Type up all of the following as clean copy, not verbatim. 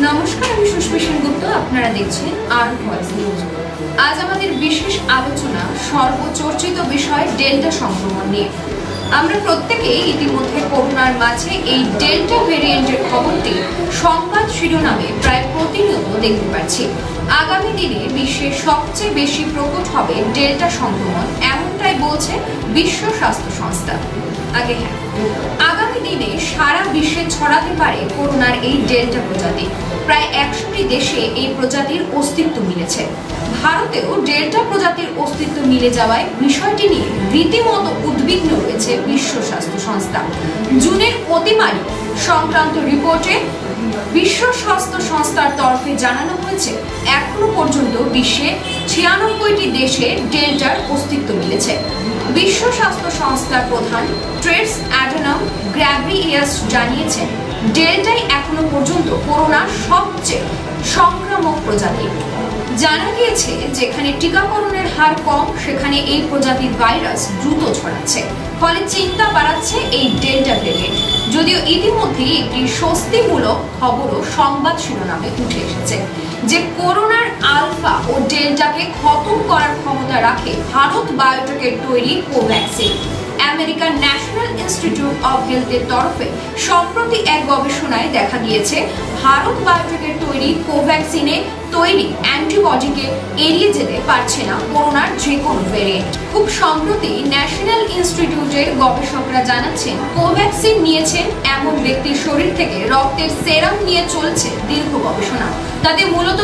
নমস্কার, আমি সুস্মিতা সেনগুপ্ত। আপনারা দেখছেন আর ভয়েস নিউজ। আজ আমাদের বিশেষ আলোচনা সর্বচর্চিত বিষয় ডেল্টা সংক্রমণ নিয়ে। আমরা প্রত্যেকেই ইতিমধ্যে করোনার মাঝে এই ডেল্টা ভেরিয়েন্টের খবরটি সংবাদ শিরোনামে প্রায় প্রতিনিয়ত দেখতে পাচ্ছি। আগামী দিনে বিশ্বে সবচেয়ে বেশি প্রকট হবে ডেল্টা সংক্রমণ, এমনটাই বলছে বিশ্ব স্বাস্থ্য সংস্থা। আগামী দিনে সারা বিশ্বে ছড়াতে পারে করোনার এই ডেল্টা প্রজাতি। প্রায় 100টি দেশে এই প্রজাতির অস্তিত্ব মিলেছে। ভারতেও ডেল্টা প্রজাতির অস্তিত্ব মিলে যাওয়ায় বিষয়টি নিয়ে রীতিমতো উদ্বিগ্ন রয়েছে বিশ্ব স্বাস্থ্য সংস্থা। জুনের অতিমারি সংক্রান্ত রিপোর্টে বিশ্ব স্বাস্থ্য সংস্থার তরফে জানানো হয়েছে, এখনো পর্যন্ত বিশ্বে 96টি দেশে ডেল্টার অস্তিত্ব মিলেছে। বিশ্ব স্বাস্থ্য সংস্থার প্রধান টেড্রস অ্যাডানম গ্যাব্রিয়েসাস জানিয়েছেন, ডেল্টাই এখনো পর্যন্ত করোনার সবচেয়ে সংক্রামক প্রজাতি। জানা গিয়েছে, যেখানে টিকাকরণের হার কম সেখানে এই প্রজাতির ভাইরাস দ্রুত ছড়াচ্ছে, ফলে চিন্তা বাড়াচ্ছে এই ডেল্টা ভেরিয়েন্ট। যদিও ইতিমধ্যেই একটি স্বস্তিমূলক খবরও সংবাদ শিরোনামে উঠে এসেছে যে করোনার আলফা ও ডেল্টাকে খতম করার ক্ষমতা রাখে ভারত বায়োটেকের তৈরি Covaxin. American national institute of হেলথের তরফে সম্প্রতি এক গবেষণায় দেখা গিয়েছে, ভারত বায়োটেকের তৈরি কোভ্যাক্সিনে তৈরি অ্যান্টিবডিকে এড়িয়ে যেতে পারছে না করোনার যে কোনো ভেরিয়েন্ট। খুব সম্প্রতি ন্যাশনাল ইনস্টিটিউটের গবেষকরা জানাচ্ছেন, কোভ্যাক্সিন নিয়েছেন এমন ব্যক্তির শরীর থেকে রক্তের সেরাম নিয়ে চলছে দীর্ঘ গবেষণা। তাতে মূলত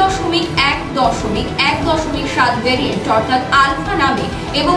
B.1.1.7 ভেরিয়েন্ট অর্থাৎ আলফা নামে এবং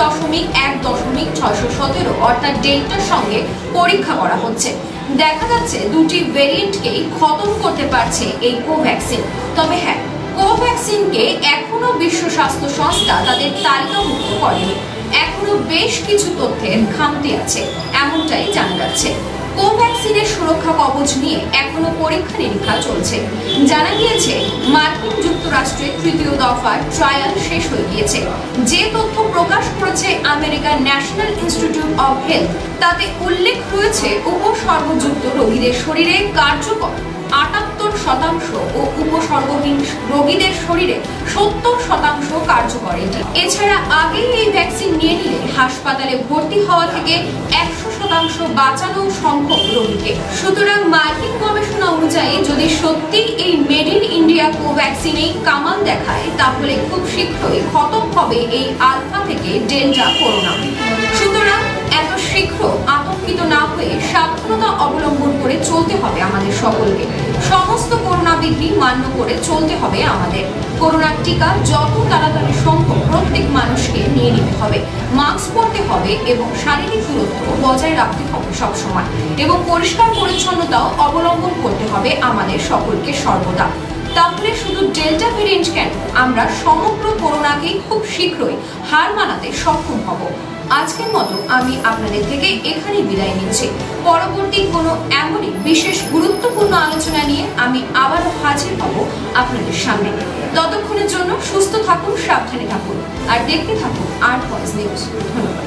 B.1.617 অর্থাৎ ডেল্টার সঙ্গে পরীক্ষা করা হচ্ছে। দেখা যাচ্ছে দুটি ভেরিয়েন্টকেই খতম করতে পারছে এই কোভ্যাক্সিন। তবে হ্যাঁ, কোভ্যাক্সিনকে এখনো বিশ্ব স্বাস্থ্য সংস্থা তাদের তালিকাভুক্ত করেনি। এখনো বেশ কিছু তথ্যের খামতি আছে, এমনটাই জানা যাচ্ছে। কোভ্যাক্সিনের সুরক্ষা কবচ নিয়ে এখনো পরীক্ষা নিরীক্ষা চলছে। জানা গিয়েছে, মার্কিন যুক্তরাষ্ট্রে তৃতীয় দফার ট্রায়াল শেষ হয়ে গিয়েছে। যে তথ্য প্রকাশ করেছে American national institute of health, তাতে উল্লেখ রয়েছে উপসর্গযুক্ত রোগীদের শরীরে কার্যকর 78% ও উপসর্গহীন রোগীদের শরীরে 70% কার্যকর এটি। এছাড়া আগেই এই ভ্যাকসিন নিয়ে নিলে হাসপাতালে ভর্তি হওয়া থেকে 100% বাঁচানো সম্ভব রোগীকে। সুতরাং মার্কিন গবেষণা অনুযায়ী যদি সত্যি এই মেড ইন ইন্ডিয়া কোভ্যাক্সিনেই কামাল দেখায়, তাহলে খুব শীঘ্রই খতম হবে এই আলফা থেকে ডেল্টা করোনা। সুতরাং এত শীঘ্র আতঙ্কিত না হয়ে সাবধানতা অবলম্বন করে চলতে হবে আমাদের সকলকে। সমস্ত করোনা বিধি মান্য করে চলতে হবে আমাদের। করোনার টিকা যত তাড়াতাড়ি সম্ভব প্রত্যেক মানুষকে নিয়ে নিতে হবে, মাস্ক পরতে হবে এবং শারীরিক দূরত্ব বজায় রাখতে হবে সবসময়, এবং পরিষ্কার পরিচ্ছন্নতাও অবলম্বন করতে হবে আমাদের সকলকে সর্বদা। তাহলে শুধু ডেল্টা ভেরিয়েন্ট কেন, আমরা সমগ্র করোনাকেই খুব শীঘ্রই হার মানাতে সক্ষম হব। আজকের মতো আমি আপনাদের থেকে এখানেই বিদায় নিচ্ছি। পরবর্তী কোনো এমনই বিশেষ গুরুত্বপূর্ণ আলোচনা নিয়ে আমি আবারও হাজির হব আপনাদের সামনে। ততক্ষণের জন্য সুস্থ থাকুন, সাবধানে থাকুন, আর দেখতে থাকুন আর ভয়েস নিউজ। ধন্যবাদ।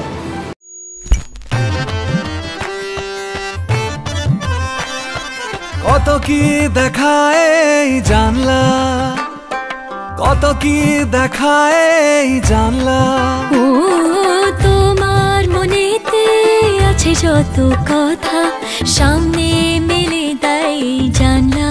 কত কি দেখায় জানলা, কত কি দেখায় জানলা, ও তোমার মনেতে আছে যত কথা, সামনে মেলে দেয় জানলা।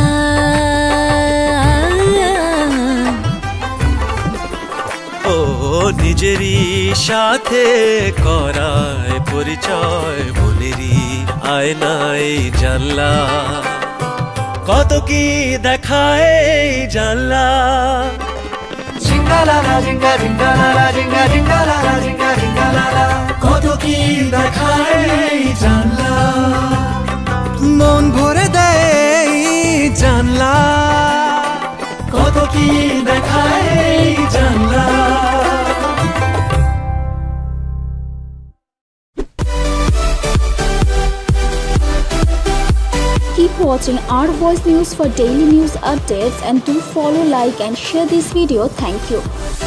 ও নিজেরই সাথে করায় পরিচয়, মনেরই আয়নায় জানলা। কত কি দেখায় জানলা, জিঙ্গালালা জিঙ্গা জিঙ্গালালা জিঙ্গা জিঙ্গালালা জিঙ্গা জিঙ্গালালা। কত কি দেখায় জানলা, মন ভরে দেয় জানলা। কত কি দেখায় জানলা। Keep watching Our Voice News for daily news updates, and do follow, like and share this video. Thank you.